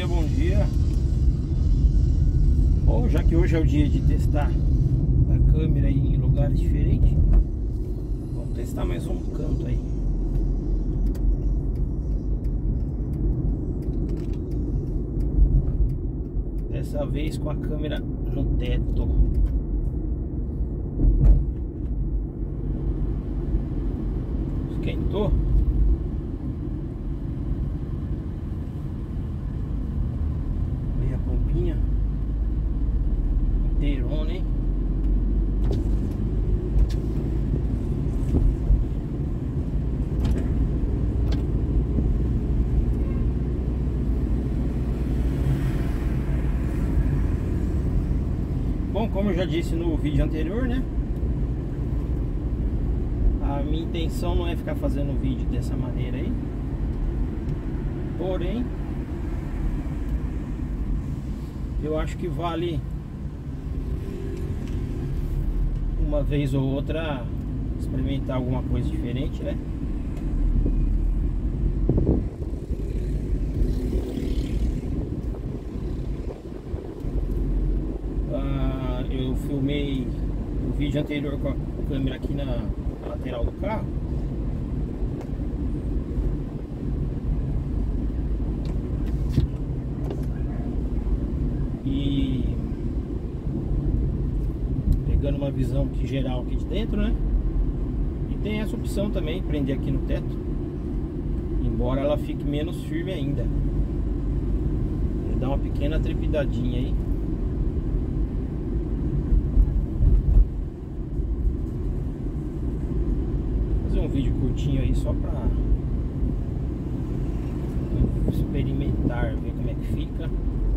dia, bom dia. Bom, já que hoje é o dia de testar a câmera em lugares diferentes, vamos testar mais um canto aí. Dessa vez com a câmera no teto. Esquentou. Aí a pompinha inteirona, hein? Bom, como eu já disse no vídeo anterior, né? A minha intenção não é ficar fazendo vídeo dessa maneira aí. Porém, eu acho que vale uma vez ou outra experimentar alguma coisa diferente, né? Eu filmei o vídeo anterior com a câmera aqui na lateral do carro. E pegando uma visão aqui geral aqui de dentro, né? E tem essa opção também, prender aqui no teto, embora ela fique menos firme ainda. Ele dá uma pequena trepidadinha aí. Um vídeo curtinho aí só pra experimentar, ver como é que fica.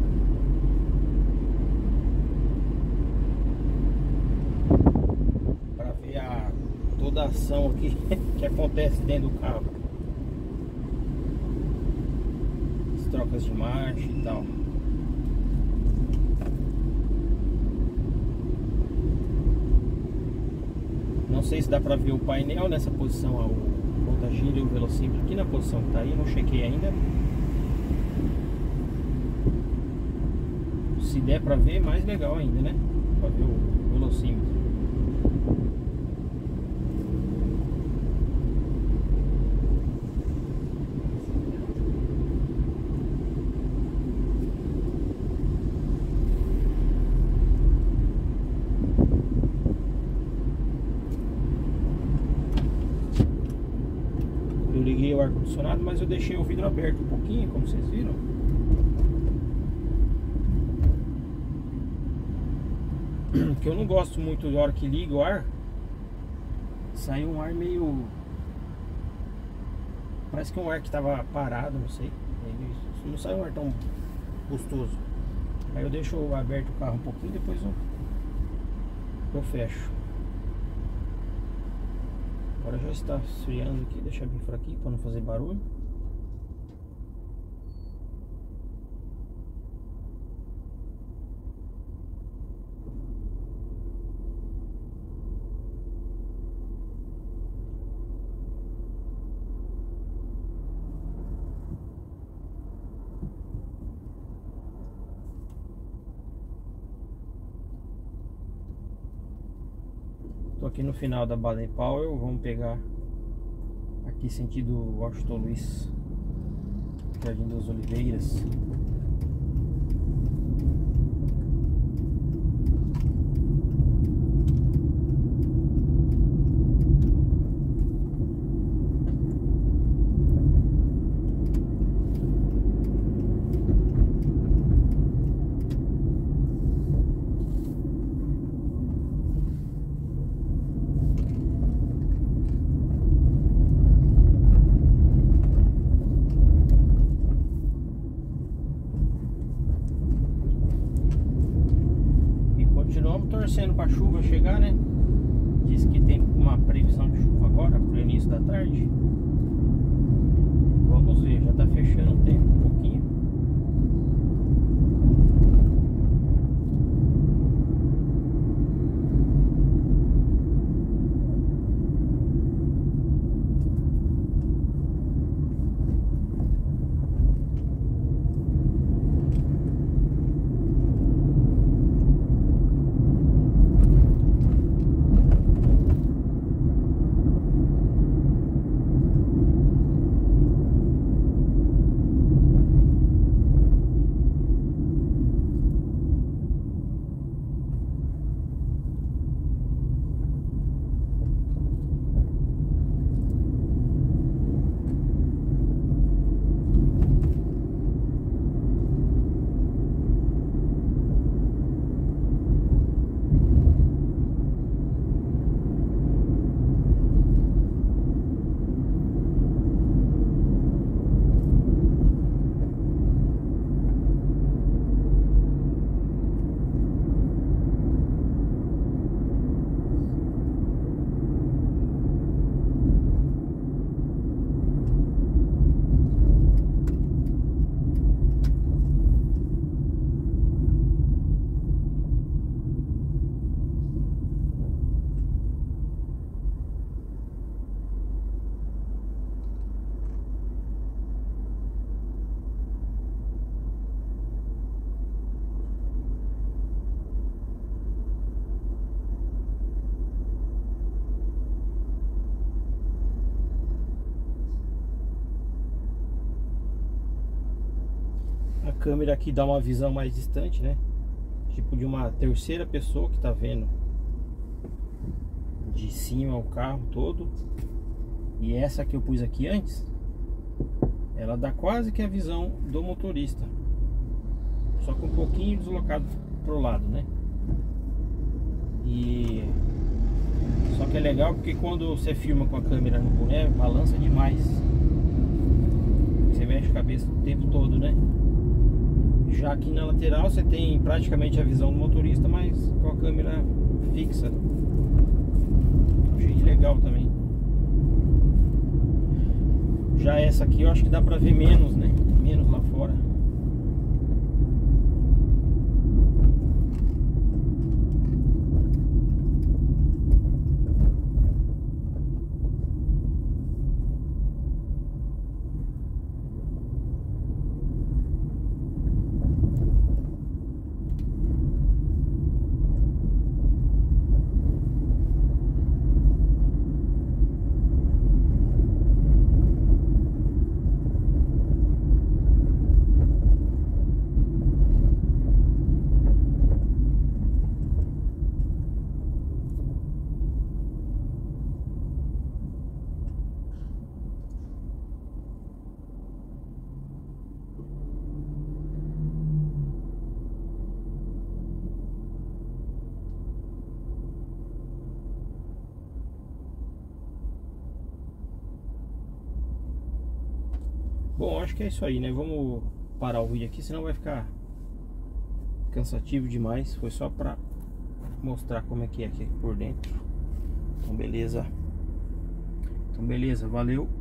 Pra ver toda a ação aqui que acontece dentro do carro. As trocas de marcha e tal. Não sei se dá pra ver o painel nessa posição, o ponta-gira e o velocímetro aqui na posição que tá aí, não chequei ainda. Se der pra ver, mais legal ainda, né? Pra ver o velocímetro. Eu liguei o ar-condicionado, mas eu deixei o vidro aberto um pouquinho, como vocês viram. Porque eu não gosto muito da hora que liga o ar. Sai um ar meio... Parece que é um ar que tava parado, não sei. Não sai um ar tão gostoso. Aí eu deixo aberto o carro um pouquinho, depois eu fecho. Agora já está esfriando aqui, deixa bem fraquinho para não fazer barulho. Tô aqui no final da Baden Powell, vamos pegar aqui sentido Washington Luiz, Jardim das Oliveiras. Continuamos torcendo para a chuva chegar, né? Diz que tem uma previsão de chuva agora pro início da tarde. Vamos ver, já tá fechando o tempo um pouquinho. câmera aqui dá uma visão mais distante, né? Tipo de uma terceira pessoa que tá vendo de cima o carro todo. E essa que eu pus aqui antes, ela dá quase que a visão do motorista, só que um pouquinho deslocado pro lado, né? E só que é legal porque quando você filma com a câmera no boné, balança demais. Você mexe a cabeça o tempo todo, né? Já aqui na lateral você tem praticamente a visão do motorista, mas com a câmera fixa. Achei legal também. Já essa aqui eu acho que dá pra ver menos, né? Menos lá fora. Bom, acho que é isso aí, né? Vamos parar o vídeo aqui, senão vai ficar cansativo demais. Foi só pra mostrar como é que é aqui por dentro. Então beleza. Valeu.